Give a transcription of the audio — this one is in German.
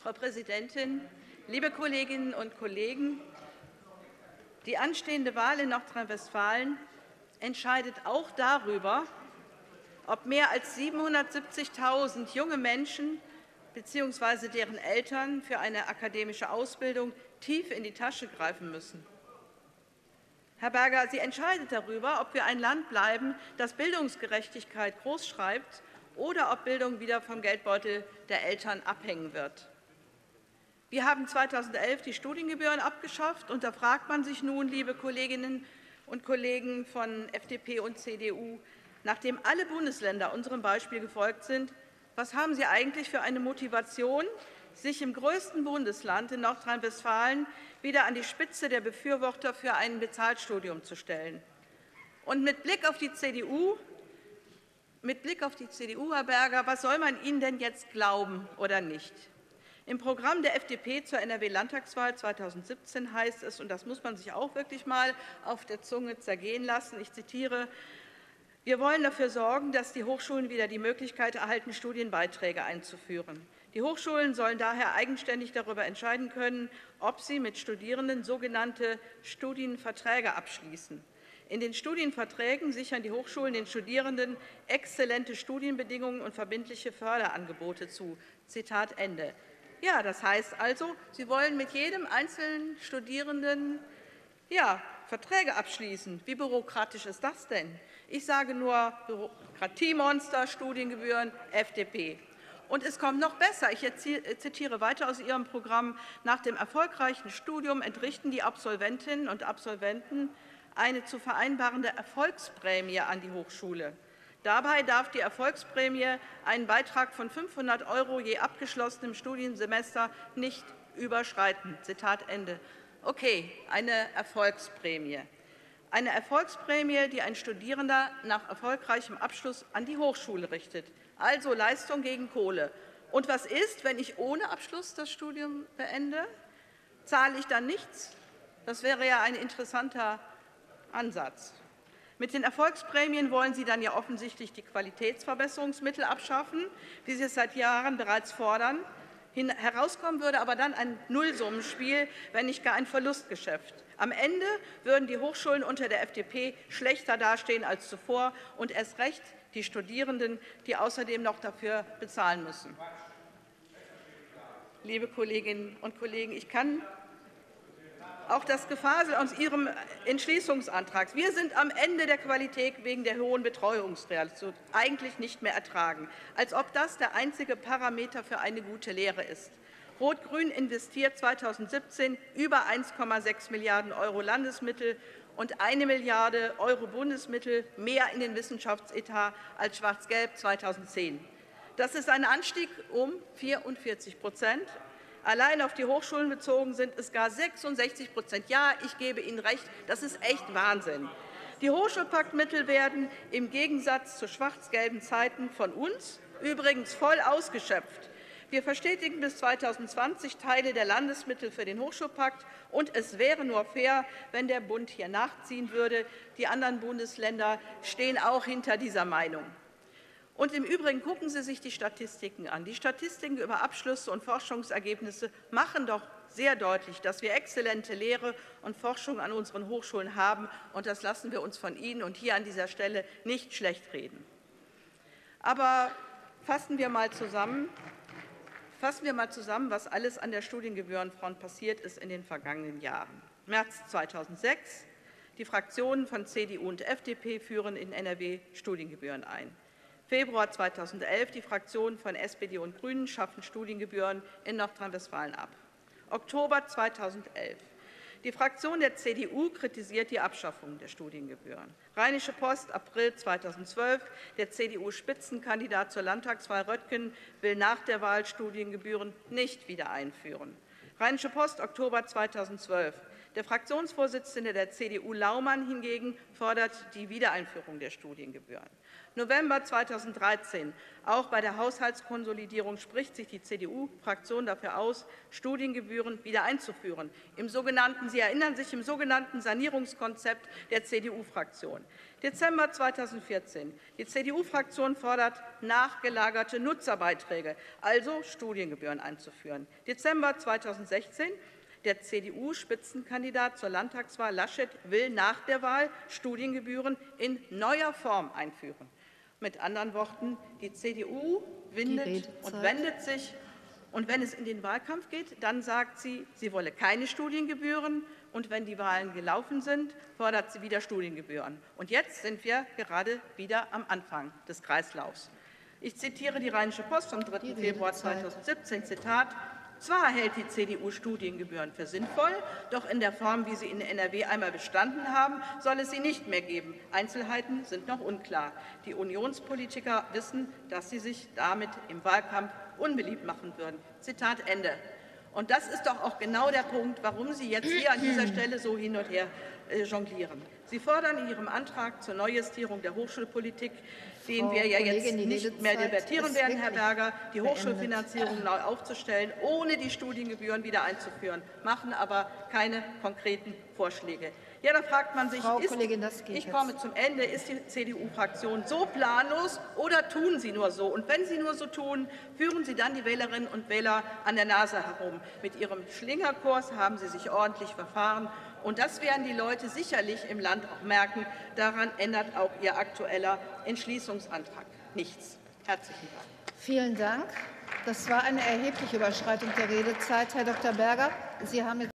Frau Präsidentin, liebe Kolleginnen und Kollegen! Die anstehende Wahl in Nordrhein-Westfalen entscheidet auch darüber, ob mehr als 770.000 junge Menschen bzw. deren Eltern für eine akademische Ausbildung tief in die Tasche greifen müssen. Herr Berger, sie entscheidet darüber, ob wir ein Land bleiben, das Bildungsgerechtigkeit großschreibt, oder ob Bildung wieder vom Geldbeutel der Eltern abhängen wird. Wir haben 2011 die Studiengebühren abgeschafft, und da fragt man sich nun, liebe Kolleginnen und Kollegen von FDP und CDU, nachdem alle Bundesländer unserem Beispiel gefolgt sind, was haben Sie eigentlich für eine Motivation, sich im größten Bundesland in Nordrhein-Westfalen wieder an die Spitze der Befürworter für ein Bezahlstudium zu stellen? Und mit Blick auf die CDU, Herr Berger, was soll man Ihnen denn jetzt glauben oder nicht? Im Programm der FDP zur NRW-Landtagswahl 2017 heißt es, und das muss man sich auch wirklich mal auf der Zunge zergehen lassen, ich zitiere: Wir wollen dafür sorgen, dass die Hochschulen wieder die Möglichkeit erhalten, Studienbeiträge einzuführen. Die Hochschulen sollen daher eigenständig darüber entscheiden können, ob sie mit Studierenden sogenannte Studienverträge abschließen. In den Studienverträgen sichern die Hochschulen den Studierenden exzellente Studienbedingungen und verbindliche Förderangebote zu. Zitat Ende. Ja, das heißt also, Sie wollen mit jedem einzelnen Studierenden Verträge abschließen. Wie bürokratisch ist das denn? Ich sage nur Bürokratiemonster, Studiengebühren, FDP. Und es kommt noch besser. Ich zitiere weiter aus Ihrem Programm. Nach dem erfolgreichen Studium entrichten die Absolventinnen und Absolventen eine zu vereinbarende Erfolgsprämie an die Hochschule. Dabei darf die Erfolgsprämie einen Beitrag von 500 € je abgeschlossenem Studiensemester nicht überschreiten. Zitat Ende. Okay, eine Erfolgsprämie. Eine Erfolgsprämie, die ein Studierender nach erfolgreichem Abschluss an die Hochschule richtet. Also Leistung gegen Kohle. Und was ist, wenn ich ohne Abschluss das Studium beende? Zahle ich dann nichts? Das wäre ja ein interessanter Ansatz. Mit den Erfolgsprämien wollen Sie dann ja offensichtlich die Qualitätsverbesserungsmittel abschaffen, wie Sie es seit Jahren bereits fordern. Herauskommen würde aber dann ein Nullsummenspiel, wenn nicht gar ein Verlustgeschäft. Am Ende würden die Hochschulen unter der FDP schlechter dastehen als zuvor, und erst recht die Studierenden, die außerdem noch dafür bezahlen müssen. Liebe Kolleginnen und Kollegen, ich kann auch das Gefasel aus Ihrem Entschließungsantrag. Wir sind am Ende der Qualität wegen der hohen Betreuungsrealisation eigentlich nicht mehr ertragen, als ob das der einzige Parameter für eine gute Lehre ist. Rot-Grün investiert 2017 über 1,6 Milliarden € Landesmittel und 1 Milliarde € Bundesmittel mehr in den Wissenschaftsetat als Schwarz-Gelb 2010. Das ist ein Anstieg um 44%. Allein auf die Hochschulen bezogen sind es gar 66%. Ja, ich gebe Ihnen recht, das ist echt Wahnsinn. Die Hochschulpaktmittel werden im Gegensatz zu schwarz-gelben Zeiten von uns übrigens voll ausgeschöpft. Wir verstetigen bis 2020 Teile der Landesmittel für den Hochschulpakt, und es wäre nur fair, wenn der Bund hier nachziehen würde. Die anderen Bundesländer stehen auch hinter dieser Meinung. Und im Übrigen gucken Sie sich die Statistiken an. Die Statistiken über Abschlüsse und Forschungsergebnisse machen doch sehr deutlich, dass wir exzellente Lehre und Forschung an unseren Hochschulen haben, und das lassen wir uns von Ihnen und hier an dieser Stelle nicht schlechtreden. Aber fassen wir mal zusammen, was alles an der Studiengebührenfront passiert ist in den vergangenen Jahren. März 2006. Die Fraktionen von CDU und FDP führen in NRW Studiengebühren ein. Februar 2011. Die Fraktionen von SPD und Grünen schaffen Studiengebühren in Nordrhein-Westfalen ab. Oktober 2011. Die Fraktion der CDU kritisiert die Abschaffung der Studiengebühren. Rheinische Post, April 2012. Der CDU-Spitzenkandidat zur Landtagswahl Röttgen will nach der Wahl Studiengebühren nicht wieder einführen. Rheinische Post, Oktober 2012. Der Fraktionsvorsitzende der CDU Laumann hingegen fordert die Wiedereinführung der Studiengebühren. November 2013. Auch bei der Haushaltskonsolidierung spricht sich die CDU-Fraktion dafür aus, Studiengebühren wieder einzuführen. Sie erinnern sich, im sogenannten Sanierungskonzept der CDU-Fraktion. Dezember 2014. Die CDU-Fraktion fordert, nachgelagerte Nutzerbeiträge, also Studiengebühren, einzuführen. Dezember 2016. Der CDU-Spitzenkandidat zur Landtagswahl Laschet will nach der Wahl Studiengebühren in neuer Form einführen. Mit anderen Worten, die CDU windet und wendet sich. Und wenn es in den Wahlkampf geht, dann sagt sie, sie wolle keine Studiengebühren. Und wenn die Wahlen gelaufen sind, fordert sie wieder Studiengebühren. Und jetzt sind wir gerade wieder am Anfang des Kreislaufs. Ich zitiere die Rheinische Post vom 3. Februar 2017, Zitat: Zwar hält die CDU Studiengebühren für sinnvoll, doch in der Form, wie sie in NRW einmal bestanden haben, soll es sie nicht mehr geben. Einzelheiten sind noch unklar. Die Unionspolitiker wissen, dass sie sich damit im Wahlkampf unbeliebt machen würden. Zitat Ende. Und das ist doch auch genau der Punkt, warum Sie jetzt hier an dieser Stelle so hin und her jonglieren. Sie fordern in Ihrem Antrag zur Neujustierung der Hochschulpolitik, den wir ja jetzt nicht mehr debattieren werden, Herr Berger, die Hochschulfinanzierung neu aufzustellen, ohne die Studiengebühren wieder einzuführen, machen aber keine konkreten Vorschläge. Ja, da fragt man sich, ich komme zum Ende, ist die CDU-Fraktion so planlos oder tun Sie nur so? Und wenn Sie nur so tun, führen Sie dann die Wählerinnen und Wähler an der Nase herum. Mit Ihrem Schlingerkurs haben Sie sich ordentlich verfahren. Und das werden die Leute sicherlich im Land auch merken. Daran ändert auch Ihr aktueller Entschließungsantrag nichts. Herzlichen Dank. Vielen Dank. Das war eine erhebliche Überschreitung der Redezeit. Herr Dr. Berger, Sie haben jetzt